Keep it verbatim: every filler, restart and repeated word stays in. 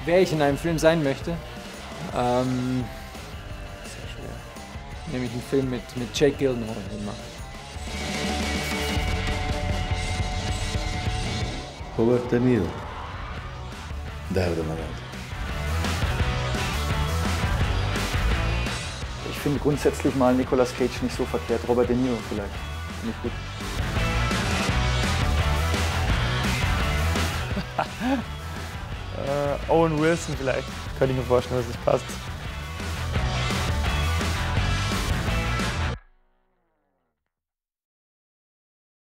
wer ich in einem Film sein möchte. Ähm, sehr schwer. Nämlich einen Film mit, mit Jake Gyllenhaal immer. Robert De Niro. Derde Mann. Ich finde grundsätzlich mal Nicolas Cage nicht so verkehrt. Robert De Niro vielleicht. Finde ich gut. äh, Owen Wilson vielleicht. Könnte ich mir vorstellen, dass es passt.